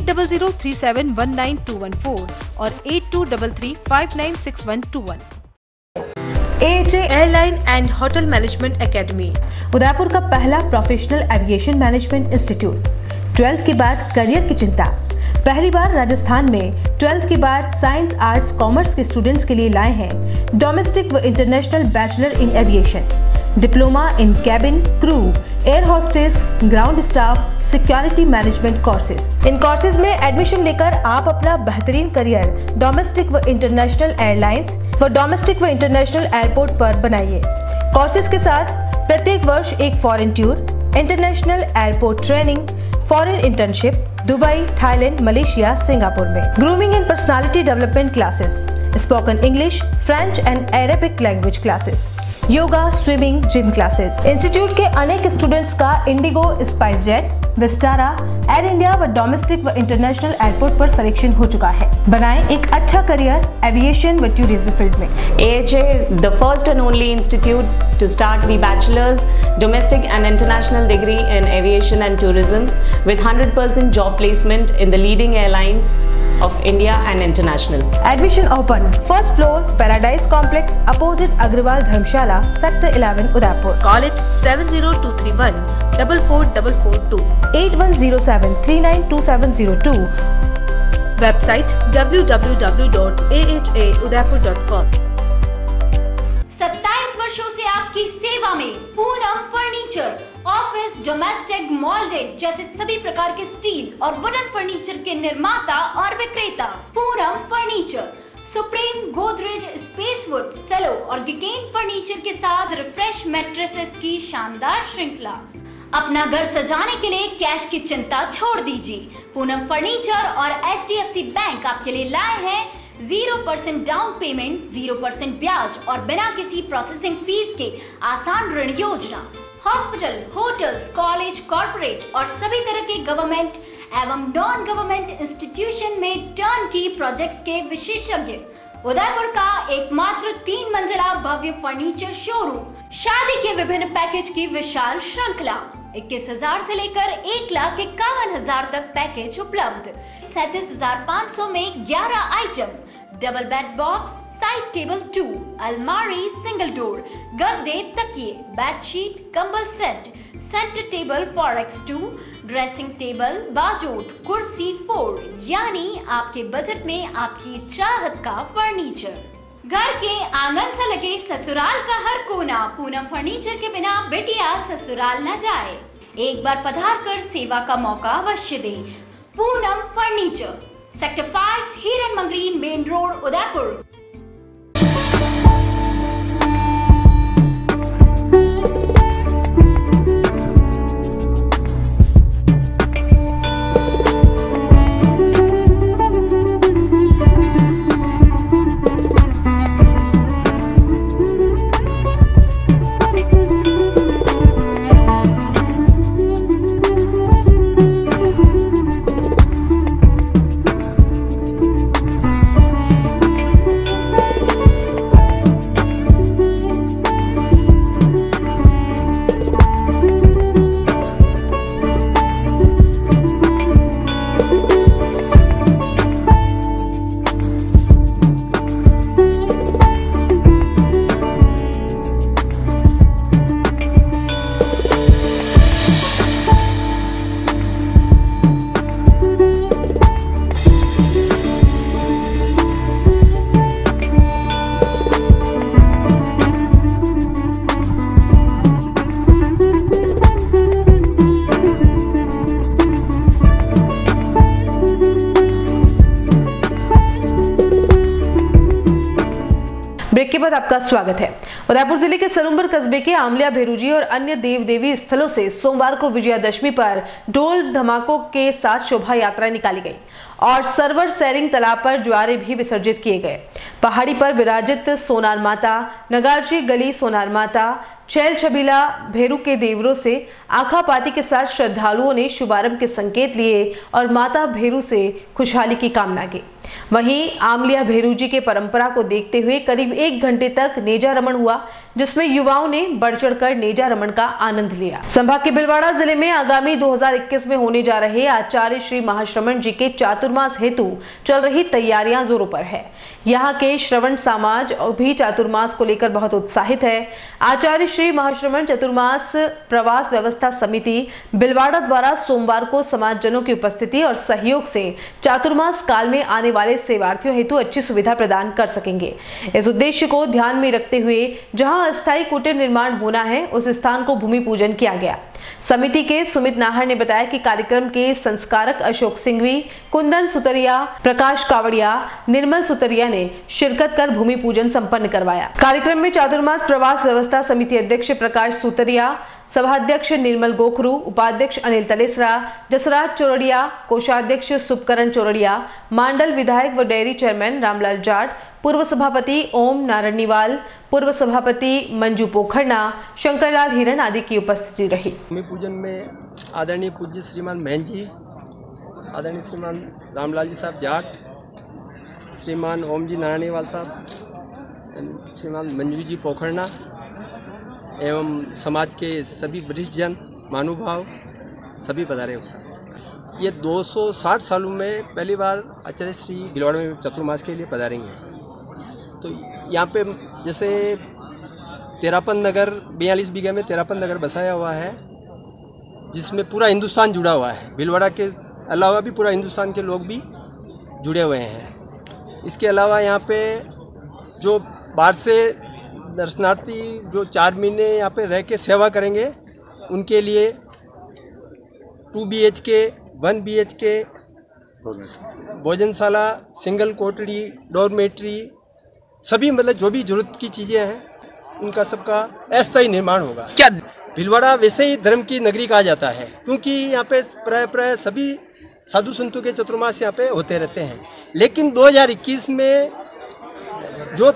8003719214 और 8233596121। AHA airline and hotel management academy, Udaipur का पहला professional aviation management institute. 12th के बाद करियर की चिंता? पहली बार राजस्थान में 12th के बाद साइंस, आर्ट्स, कॉमर्स के स्टूडेंट्स के लिए लाए हैं डोमेस्टिक व international bachelor in aviation, diploma in cabin crew, air hostess, ground staff, security management courses. इन कोर्सेज में एडमिशन लेकर आप अपना बेहतरीन करियर डोमेस्टिक व इंटरनेशनल एयरलाइंस व डोमेस्टिक व इंटरनेशनल एयरपोर्ट पर बनाइए। कोर्सेज के साथ प्रत्येक वर्ष एक foreign tour, international airport training, foreign internship Dubai, Thailand, Malaysia, Singapore में। Grooming and personality development classes, spoken English, French and Arabic language classes, yoga, swimming, gym classes. Institute के अनेक स्टूडेंट्स का IndiGo, Spice Jet, Vistara, Air India व domestic व international airport पर selection हो चुका है। बनाएं एक अच्छा करियर एविएशन व टूरिज्म फील्ड में। AHA, the first and only institute to start the bachelor's, domestic and international degree in aviation and tourism with 100% job placement in the leading airlines of India and international. Admission open. First floor, Paradise Complex, opposite Agrawal Dharmshala, Sector 11, Udaipur. Call it 70231 44442 8107392702. Website www.ahaudaipur.com. 27 वर्षों से आपकी सेवा में Poonam furniture, office, domestic, moulded जैसे सभी प्रकार के steel और वुडन फर्नीचर के निर्माता और विक्रेता। Poonam furniture, Supreme, Godrej, Spacewood, Cello और गिगेन फर्नीचर के साथ रिफ्रेश मैट्रेसेस की शानदार श्रृंखला। अपना घर सजाने के लिए कैश की चिंता छोड़ दीजिए। पूनम फर्नीचर और HDFC बैंक आपके लिए लाए हैं 0% डाउन पेमेंट, 0% ब्याज और बिना किसी प्रोसेसिंग फीस के आसान ऋण योजना। हॉस्पिटल, होटल्स, कॉलेज, कॉर्पोरेट और सभी तरह के गवर्नमेंट एवं नॉन गवर्नमेंट इंस्टीट्यूशन में टर्न की प्रोजेक्ट्स के विशेषज्ञ। उदयपुर का एकमात्र 3 मंजिला भव्य फर्नीचर शोरूम। शादी के विभिन्न पैकेज की विशाल श्रृंखला। 21,000 से लेकर 1,51,000 तक पैकेज उपलब्ध। 37,500 में 11 item, double bed box, side table 2, अलमारी, सिंगल डोर, गद्दे, तकिए, बेडशीट, कंबल set, centre table 4x2, dressing table, बाजोट, कुर्सी 4, यानी आपके बजट में आपकी चाहत का फर्नीचर। घर के आंगन से लगे ससुराल का हर कोना। पूनम फर्नीचर के बिना बेटिया ससुराल न जाए। एक बार पधार कर सेवा का मौका अवश्य दे। Poonam furniture, sector 5, Hiran Magri, main road, Udaipur. Break के बाद आपका स्वागत है। उदयपुर जिले के सलूम्बर कस्बे के आमलिया भेरूजी और अन्य देव देवी स्थलों से सोमवार को विजयादशमी पर ढोल धमाकों के साथ शोभा यात्रा निकाली गई और सरवर सैरिंग तालाब पर ज्वारे भी विसर्जित किए गए। पहाड़ी पर विराजित सोनार माता, नगारची गली सोनार माता, छैल छबीला भेरू के देवरों से आखापाती के साथ श्रद्धालुओं ने शुभारंभ के संकेत लिए और माता भेरू से खुशहाली की कामना की। वहीं आमलिया भेरूजी के परंपरा को देखते हुए करीब 1 घंटे तक नेजा रमन हुआ, जिसमें युवाओं ने बढ़ चढ़कर नेजा रमन का आनंद लिया। संभाग के भिलवाड़ा जिले में आगामी 2021 में होने जा रहे आचार्य श्री महाश्रवण जी के चातुर्मास हेतु चल रही तैयारियां जोरों पर है। यहाँ के श्रवण समाज भी चातुर्मास को लेकर बहुत उत्साहित है। आचार्य श्री महाश्रवण चतुर्मास प्रवास व्यवस्था समिति भिलवाड़ा द्वारा सोमवार को समाजजनों की उपस्थिति और सहयोग से चातुर्मास काल में आने वाले सेवार्थियों हेतु अच्छी सुविधा प्रदान कर सकेंगे। इस उद्देश्य को ध्यान में रखते हुए जहां अस्थायी कुटीर निर्माण होना है, उस स्थान को भूमि पूजन किया गया। समिति के सुमित नाहर ने बताया कि कार्यक्रम के संस्कारक अशोक सिंघवी, कुंदन सुतरिया, प्रकाश कावड़िया, निर्मल सुतरिया ने शिरकत कर भूमि पूजन संपन्न करवाया। कार्यक्रम में चातुर्मास प्रवास व्यवस्था समिति अध्यक्ष प्रकाश सुतरिया, सभाध्यक्ष निर्मल गोखरू, उपाध्यक्ष अनिल तलेसरा, जसराज चौरड़िया, कोषाध्यक्ष सुपकरण चौरड़िया, मांडल विधायक व डेयरी चेयरमैन रामलाल जाट, पूर्व सभापति ओम नारायणीवाल, पूर्व सभापति मंजू पोखरना, शंकरलाल हिरन आदि की उपस्थिति रही। भूमि पूजन में आदरणीय पूज्य श्रीमान महन जी, आदरणीय श्रीमान रामलाल जी साहब जाट, श्रीमान ओम जी नारायणीवाल साहब, श्रीमान मंजू जी पोखरना एवं समाज के सभी वरिष्ठ जन, महानुभाव सभी पधारे उस समय। ये 260 सालों में पहली बार आचार्य श्री भिलवाड़ा में चतुर्मास के लिए पधारेंगे। तो यहाँ पे जैसे तेरापन नगर 42 बीघे में तेरापन नगर बसाया हुआ है, जिसमें पूरा हिंदुस्तान जुड़ा हुआ है। भिलवाड़ा के अलावा भी पूरा हिंदुस्तान के लोग भी जुड़े हुए हैं। इसके अलावा यहाँ पे जो बाहर से दर्शनार्थी जो 4 महीने यहाँ पे रह के सेवा करेंगे, उनके लिए 2 BHK, 1 BHK भोजनशाला, सिंगल कोठड़ी, डॉर्मेट्री, सभी मतलब जो भी जरूरत की चीज़ें हैं उनका सबका अस्थायी निर्माण होगा। क्या भिलवाड़ा वैसे ही धर्म की नगरी कहा जाता है, क्योंकि यहाँ पे प्राय सभी साधु संतों के चतुर्मास यहाँ पे होते रहते हैं। लेकिन 2021 में जो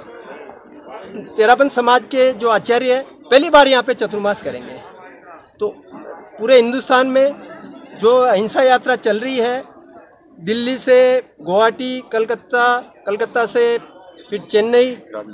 तेरापन समाज के जो आचार्य हैं पहली बार यहाँ पे चतुर्मास करेंगे। तो पूरे हिंदुस्तान में जो अहिंसा यात्रा चल रही है, दिल्ली से गुवाहाटी, कलकत्ता से फिर चेन्नई,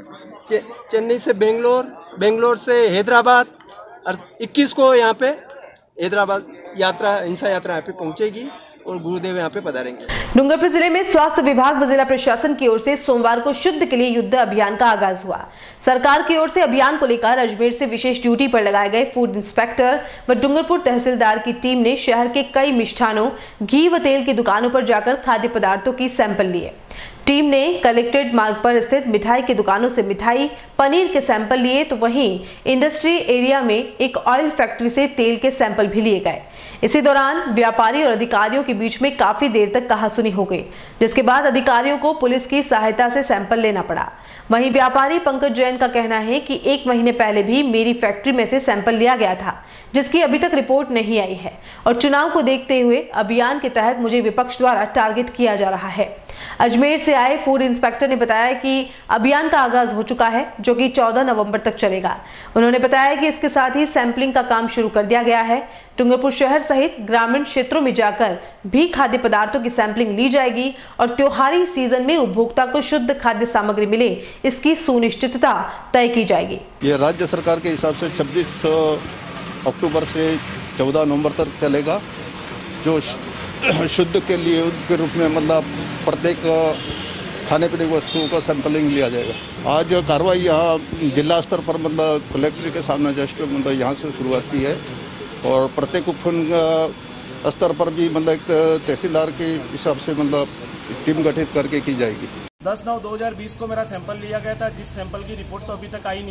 चेन्नई से बेंगलोर से हैदराबाद, और 21 को यहाँ पे हैदराबाद यात्रा, अहिंसा यात्रा यहाँ पे पहुँचेगी और गुरुदेव यहाँ पे पधारेंगे। डूंगरपुर जिले में स्वास्थ्य विभाग व जिला प्रशासन की ओर से सोमवार को शुद्ध के लिए युद्ध अभियान का आगाज हुआ। सरकार की ओर से अभियान को लेकर अजमेर से विशेष ड्यूटी पर लगाए गए फूड इंस्पेक्टर व डूंगरपुर तहसीलदार की टीम ने शहर के कई मिष्ठानों, घी व तेल की दुकानों पर जाकर खाद्य पदार्थों की सैंपल लिए। टीम ने कलेक्ट्रेट मार्ग पर स्थित मिठाई की दुकानों से मिठाई, पनीर के सैंपल लिए, तो वहीं इंडस्ट्री एरिया में एक ऑयल फैक्ट्री से तेल के सैंपल भी लिए गए। इसी दौरान व्यापारी और अधिकारियों के बीच में काफी देर तक कहासुनी हो गई, जिसके बाद अधिकारियों को पुलिस की सहायता से सैंपल लेना पड़ा। वहीं व्यापारी पंकज जैन का कहना है कि 1 महीने पहले भी मेरी फैक्ट्री में से सैंपल लिया गया था, जिसकी अभी तक रिपोर्ट नहीं आई है, और चुनाव को देखते हुए अभियान के तहत मुझे विपक्ष द्वारा टारगेट किया जा रहा है। अजमेर से आए फूड इंस्पेक्टर ने बताया कि अभियान का आगाज हो चुका है, जो कि 14 नवंबर तक चलेगा। उन्होंने बताया कि इसके साथ ही सैंपलिंग का काम शुरू कर दिया गया है। डूंगरपुर शहर सहित ग्रामीण क्षेत्रों में जाकर भी खाद्य पदार्थों की सैंपलिंग ली जाएगी और त्योहारी सीजन में उपभोक्ता को शुद्ध खाद्य सामग्री मिले, इसकी सुनिश्चितता तय की जाएगी। ये राज्य सरकार के हिसाब से 26 अक्टूबर से 14 नवंबर तक चलेगा, जो शुद्ध के लिए के रूप में मतलब प्रत्येक खाने पीने की वस्तुओं का सैंपलिंग लिया जाएगा। आज कार्रवाई यहाँ जिला स्तर पर मतलब कलेक्टर के सामने जस्ट मतलब यहाँ से शुरुआत की है, और प्रत्येक उपखंड स्तर पर भी मतलब एक तहसीलदार के हिसाब से मतलब टीम गठित करके की जाएगी। 10/9/2020 को मेरा सैंपल लिया गया था, जिस सैंपल की रिपोर्ट तो अभी तक आई नहीं है।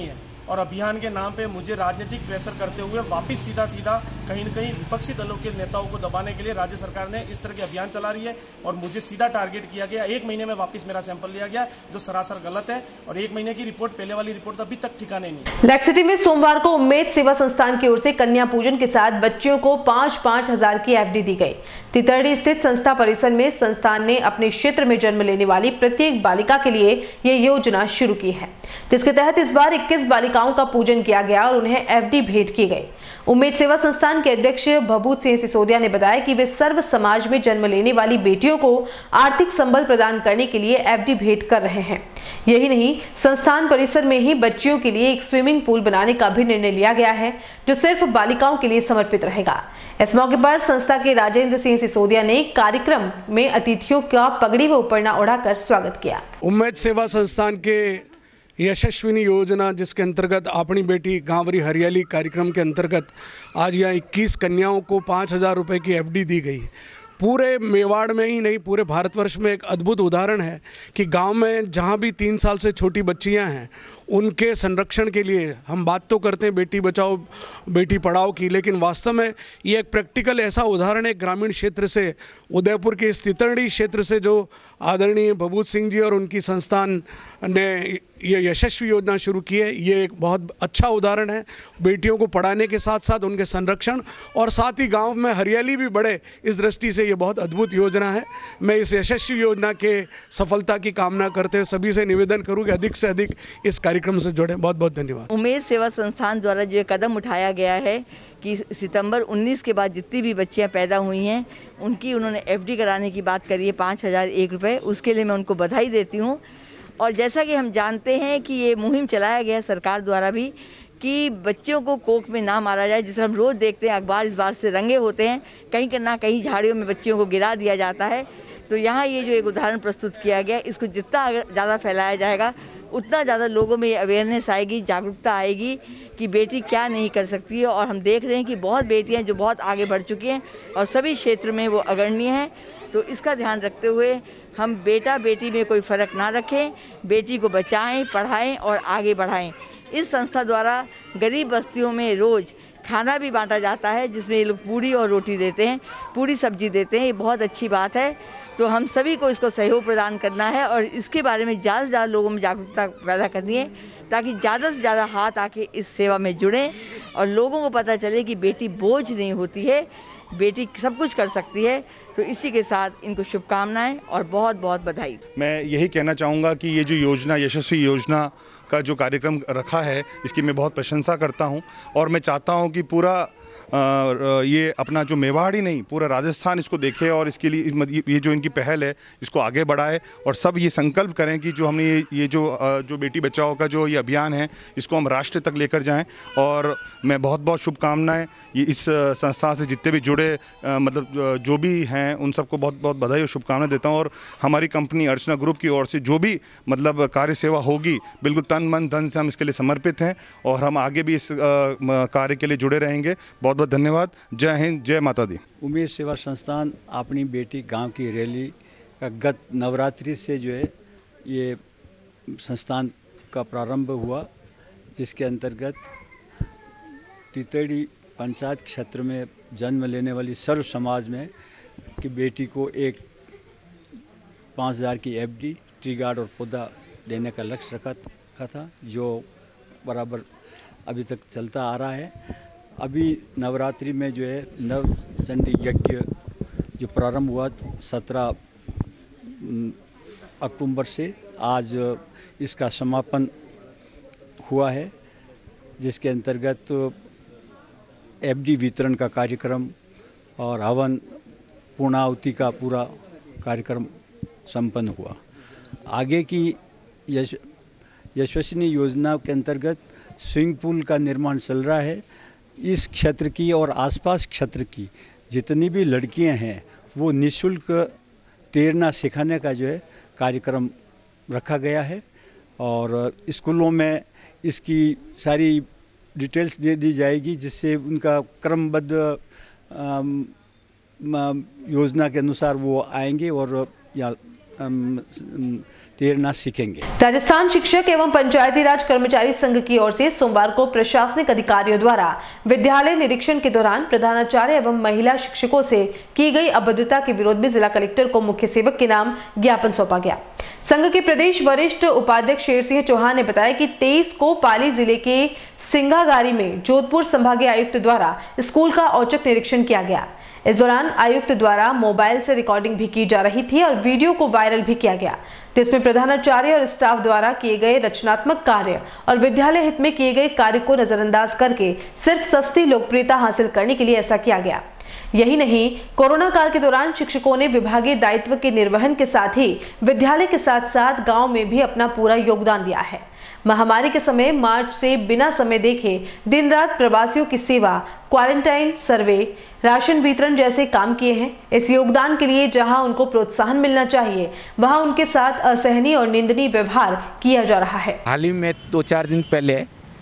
और अभियान के नाम पे मुझे राजनीतिक प्रेशर करते हुए वापस सीधा कहीं न कहीं विपक्षी दलों के नेताओं को दबाने के लिए राज्य सरकार ने इस तरह के अभियान चला रही है और मुझे सीधा टारगेट किया गया। 1 महीने में वापस मेरा सैंपल लिया गया, जो सरासर गलत है, और 1 महीने की रिपोर्ट, पहले वाली रिपोर्ट अभी तक ठिकाने नहीं। लेक सिटी में सोमवार को उम्मेद सेवा संस्थान की ओर से कन्या पूजन के साथ बच्चियों को 5-5 हजार की एफडी दी गई। तितरडी स्थित संस्था परिसर में संस्थान ने अपने क्षेत्र में जन्म लेने वाली प्रत्येक बालिका के लिए ये योजना शुरू की है, जिसके तहत इस बार 21 बालिकाओं का पूजन किया गया और उन्हें एफडी भेंट की गई। उम्मेद सेवा संस्थान के अध्यक्ष भभूत सिंह सिसोदिया ने बताया कि वे सर्व समाज में जन्म लेने वाली बेटियों को आर्थिक संबल प्रदान करने के लिए एफडी भेंट कर रहे हैं। यही नहीं, संस्थान परिसर में ही बच्चियों के लिए एक स्विमिंग पूल बनाने का भी निर्णय लिया गया है, जो सिर्फ बालिकाओं के लिए समर्पित रहेगा। इस मौके पर संस्था के राजेंद्र सिंह सिसोदिया ने कार्यक्रम में अतिथियों का पगड़ी व उपरना ओढ़ाकर स्वागत किया। उम्मेद सेवा संस्थान के यशस्विनी योजना, जिसके अंतर्गत अपनी बेटी गांवरी हरियाली कार्यक्रम के अंतर्गत आज यहाँ 21 कन्याओं को 5,000 रुपये की एफडी दी गई। पूरे मेवाड़ में ही नहीं, पूरे भारतवर्ष में एक अद्भुत उदाहरण है कि गांव में जहां भी 3 साल से छोटी बच्चियां हैं, उनके संरक्षण के लिए हम बात तो करते हैं बेटी बचाओ बेटी पढ़ाओ की, लेकिन वास्तव में ये एक प्रैक्टिकल ऐसा उदाहरण है ग्रामीण क्षेत्र से, उदयपुर के इस तितरडी क्षेत्र से, जो आदरणीय भभूत सिंह जी और उनकी संस्थान ने ये यशस्वी योजना शुरू की है। ये एक बहुत अच्छा उदाहरण है बेटियों को पढ़ाने के साथ साथ उनके संरक्षण और साथ ही गांव में हरियाली भी बढ़े, इस दृष्टि से ये बहुत अद्भुत योजना है। मैं इस यशस्वी योजना के सफलता की कामना करते हुए सभी से निवेदन करूँ कि अधिक से अधिक इस कार्यक्रम से जुड़े। बहुत बहुत धन्यवाद। उम्मेद सेवा संस्थान द्वारा जो कदम उठाया गया है कि सितंबर 19 के बाद जितनी भी बच्चियां पैदा हुई हैं उनकी उन्होंने एफडी कराने की बात करी है 5,001 रुपये, उसके लिए मैं उनको बधाई देती हूँ। और जैसा कि हम जानते हैं कि ये मुहिम चलाया गया है सरकार द्वारा भी कि बच्चों को कोख में ना मारा जाए, जिसे हम रोज़ देखते हैं अखबार इस बार से रंगे होते हैं, कहीं ना कहीं झाड़ियों में बच्चियों को गिरा दिया जाता है। तो यहाँ ये जो एक उदाहरण प्रस्तुत किया गया, इसको जितना ज़्यादा फैलाया जाएगा उतना ज़्यादा लोगों में अवेयरनेस आएगी, जागरूकता आएगी कि बेटी क्या नहीं कर सकती है। और हम देख रहे हैं कि बहुत बेटियाँ जो बहुत आगे बढ़ चुकी हैं और सभी क्षेत्र में वो अग्रणीय हैं। तो इसका ध्यान रखते हुए हम बेटा बेटी में कोई फ़र्क ना रखें, बेटी को बचाएं, पढ़ाएं और आगे बढ़ाएं। इस संस्था द्वारा गरीब बस्तियों में रोज़ खाना भी बांटा जाता है, जिसमें ये लोग पूड़ी और रोटी देते हैं, पूड़ी सब्जी देते हैं। ये बहुत अच्छी बात है। तो हम सभी को इसको सहयोग प्रदान करना है और इसके बारे में ज़्यादा से ज़्यादा लोगों में जागरूकता पैदा करनी है, ताकि ज़्यादा से ज़्यादा हाथ आके इस सेवा में जुड़ें और लोगों को पता चले कि बेटी बोझ नहीं होती है, बेटी सब कुछ कर सकती है। तो इसी के साथ इनको शुभकामनाएं और बहुत बहुत बधाई। मैं यही कहना चाहूँगा कि ये जो योजना, यशस्वी योजना का जो कार्यक्रम रखा है, इसकी मैं बहुत प्रशंसा करता हूँ और मैं चाहता हूँ कि पूरा ये अपना जो मेवाड़ ही नहीं पूरा राजस्थान इसको देखे और इसके लिए ये जो इनकी पहल है इसको आगे बढ़ाए और सब ये संकल्प करें कि जो हमने ये जो बेटी बचाओ का जो ये अभियान है इसको हम राष्ट्र तक लेकर जाएं। और मैं बहुत बहुत शुभकामनाएं ये इस संस्था से जितने भी जुड़े मतलब जो भी हैं उन सबको बहुत बहुत बधाई और शुभकामनाएं देता हूं। और हमारी कंपनी अर्चना ग्रुप की ओर से जो भी मतलब कार्य सेवा होगी बिल्कुल तन मन धन से हम इसके लिए समर्पित हैं और हम आगे भी इस कार्य के लिए जुड़े रहेंगे। बहुत बहुत धन्यवाद। जय हिंद, जय माता दी। उम्मेद सेवा संस्थान अपनी बेटी गांव की रैली का गत नवरात्रि से जो है ये संस्थान का प्रारंभ हुआ, जिसके अंतर्गत तितरडी पंचायत क्षेत्र में जन्म लेने वाली सर्व समाज में कि बेटी को एक 5,000 की एफडी, ट्री गार्ड और पौधा देने का लक्ष्य रखा था, जो बराबर अभी तक चलता आ रहा है। अभी नवरात्रि में जो है नव चंडी यज्ञ जो प्रारंभ हुआ 17 अक्टूबर से आज इसका समापन हुआ है, जिसके अंतर्गत एफडी वितरण का कार्यक्रम और हवन पूर्णाहुति का पूरा कार्यक्रम संपन्न हुआ। आगे की यशस्विनी योजना के अंतर्गत स्विमिंग पूल का निर्माण चल रहा है। इस क्षेत्र की और आसपास क्षेत्र की जितनी भी लड़कियां हैं वो निःशुल्क तैरना सिखाने का जो है कार्यक्रम रखा गया है और स्कूलों में इसकी सारी डिटेल्स दे दी जाएगी, जिससे उनका क्रमबद्ध योजना के अनुसार वो आएंगे और या तैरना सीखेंगे। राजस्थान शिक्षक एवं पंचायती राज कर्मचारी संघ की ओर से सोमवार को प्रशासनिक अधिकारियों द्वारा विद्यालय निरीक्षण के दौरान प्रधानाचार्य एवं महिला शिक्षकों से की गई अभद्रता के विरोध में जिला कलेक्टर को मुख्य सेवक के नाम ज्ञापन सौंपा गया। संघ के प्रदेश वरिष्ठ उपाध्यक्ष शेर सिंह चौहान ने बताया कि 23 को पाली जिले के सिंघागारी में जोधपुर संभागीय आयुक्त द्वारा स्कूल का औचक निरीक्षण किया गया। इस दौरान आयुक्त द्वारा मोबाइल से रिकॉर्डिंग भी की जा रही थी और वीडियो को वायरल भी किया गया, जिसमें प्रधानाचार्य और स्टाफ द्वारा किए गए रचनात्मक कार्य और विद्यालय हित में किए गए कार्य को नजरअंदाज करके सिर्फ सस्ती लोकप्रियता हासिल करने के लिए ऐसा किया गया। यही नहीं, कोरोना काल के दौरान शिक्षकों ने विभागीय दायित्व के निर्वहन के साथ ही विद्यालय के साथ साथ गांव में भी अपना पूरा योगदान दिया है। महामारी के समय मार्च से बिना समय देखे दिन रात प्रवासियों की सेवा, क्वारंटाइन, सर्वे, राशन वितरण जैसे काम किए हैं। इस योगदान के लिए जहां उनको प्रोत्साहन मिलना चाहिए, वहां उनके साथ असहनीय और निंदनीय व्यवहार किया जा रहा है। हाल ही में 2-4 दिन पहले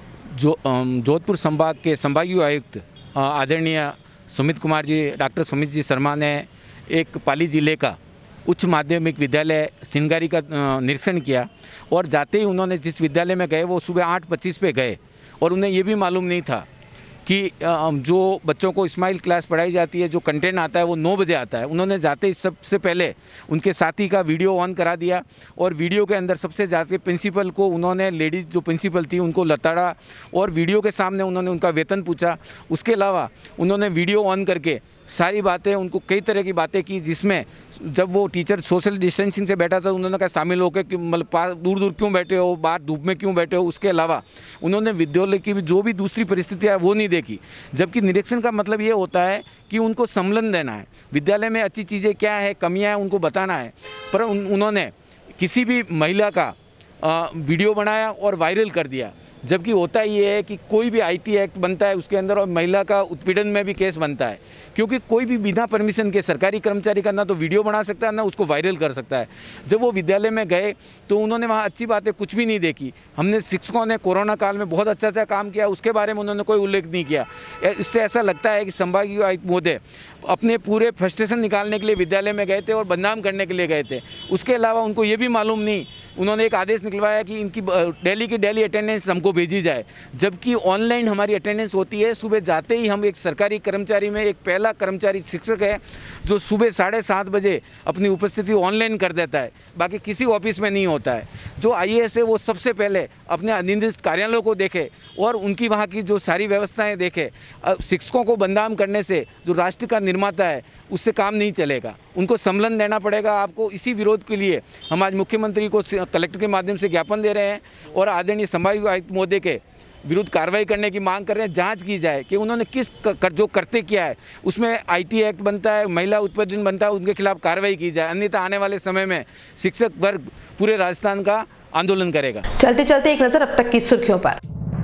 जोधपुर संभाग के संभागीय आयुक्त आदरणीय सुमित कुमार जी, डॉक्टर सुमित जी शर्मा ने एक पाली जिले का उच्च माध्यमिक विद्यालय सिंगारी का निरीक्षण किया और जाते ही उन्होंने जिस विद्यालय में गए वो सुबह 8:25 पे गए और उन्हें ये भी मालूम नहीं था कि जो बच्चों को स्माइल क्लास पढ़ाई जाती है, जो कंटेंट आता है वो 9 बजे आता है। उन्होंने जाते ही सबसे पहले उनके साथी का वीडियो ऑन करा दिया और वीडियो के अंदर सबसे ज़्यादा प्रिंसिपल को उन्होंने, लेडीज जो प्रिंसिपल थी उनको लताड़ा और वीडियो के सामने उन्होंने उनका वेतन पूछा। उसके अलावा उन्होंने वीडियो ऑन करके सारी बातें, उनको कई तरह की बातें की, जिसमें जब वो टीचर सोशल डिस्टेंसिंग से बैठा था उन्होंने कहा शामिल होकर कि मतलब दूर दूर क्यों बैठे हो, बाहर धूप में क्यों बैठे हो। उसके अलावा उन्होंने विद्यालय की भी जो भी दूसरी परिस्थितियाँ वो नहीं देखी, जबकि निरीक्षण का मतलब ये होता है कि उनको सम्मेलन देना है, विद्यालय में अच्छी चीज़ें क्या है, कमियाँ हैं, उनको बताना है। पर उन्होंने किसी भी महिला का वीडियो बनाया और वायरल कर दिया, जबकि होता ये है कि कोई भी आईटी एक्ट बनता है उसके अंदर और महिला का उत्पीड़न में भी केस बनता है, क्योंकि कोई भी बिना परमिशन के सरकारी कर्मचारी का ना तो वीडियो बना सकता है ना उसको वायरल कर सकता है। जब वो विद्यालय में गए तो उन्होंने वहाँ अच्छी बातें कुछ भी नहीं देखी। हमने शिक्षकों ने कोरोना काल में बहुत अच्छा काम किया, उसके बारे में उन्होंने कोई उल्लेख नहीं किया। इससे ऐसा लगता है कि संभागीय आयुक्त महोदय अपने पूरे फ्रस्ट्रेशन निकालने के लिए विद्यालय में गए थे और बदनाम करने के लिए गए थे। उसके अलावा उनको ये भी मालूम नहीं, उन्होंने एक आदेश निकलवाया कि इनकी डेली की डेली अटेंडेंस हमको भेजी जाए, जबकि ऑनलाइन हमारी अटेंडेंस होती है। सुबह जाते ही हम एक सरकारी कर्मचारी में एक पहला कर्मचारी शिक्षक है जो सुबह 7:30 बजे अपनी उपस्थिति ऑनलाइन कर देता है, बाकी किसी ऑफिस में नहीं होता है। जो IAS है वो सबसे पहले अपने निंदित कार्यालयों को देखे और उनकी वहाँ की जो सारी व्यवस्थाएं देखे। शिक्षकों को बदनाम करने से जो राष्ट्र का निर्माता है उससे काम नहीं चलेगा, उनको सम्मेलन देना पड़ेगा आपको। इसी विरोध के लिए हम आज मुख्यमंत्री को कलेक्टर के माध्यम से ज्ञापन दे रहे हैं और आदरणीय संभागीय आयुक्त महोदय के विरुद्ध कार्रवाई करने की मांग कर रहे हैं। जांच की जाए कि उन्होंने किस जो करते किया है, उसमें IT एक्ट बनता है, महिला उत्पीड़न बनता है, उनके खिलाफ कार्रवाई की जाए, अन्यथा आने वाले समय में शिक्षक वर्ग पूरे राजस्थान का आंदोलन करेगा। चलते चलते एक नजर अब तक की सुर्खियों पर।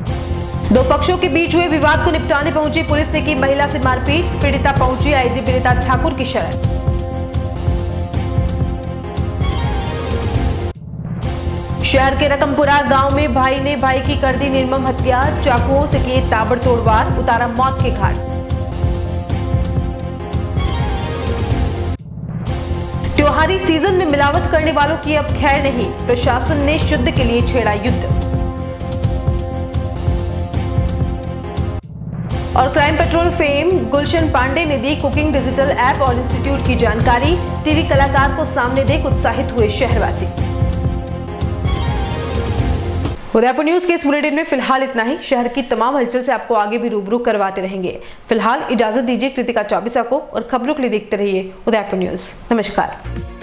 दो पक्षों के बीच हुए विवाद को निपटाने पहुंची पुलिस ने की महिला से मारपीट, पीड़िता पहुंची IG विनीता ठाकुर की शरण। शहर के रकमपुरा गांव में भाई ने भाई की कर दी निर्मम हत्या, चाकुओं से किए ताबड़तोड़ वार, उतारा मौत के घाट। त्योहारी सीजन में मिलावट करने वालों की अब खैर नहीं, प्रशासन ने शुद्ध के लिए छेड़ा युद्ध। और crime petrol fame Gulshan Pandey ने दी कुकिंग डिजिटल ऐप और इंस्टीट्यूट की जानकारी, टीवी कलाकार को सामने देख उत्साहित हुए शहरवासी। उदयपुर न्यूज के इस बुलेटिन में फिलहाल इतना ही। शहर की तमाम हलचल से आपको आगे भी रूबरू करवाते रहेंगे। फिलहाल इजाजत दीजिए कृतिका चौबीसा को और खबरों के लिए देखते रहिए उदयपुर न्यूज। नमस्कार।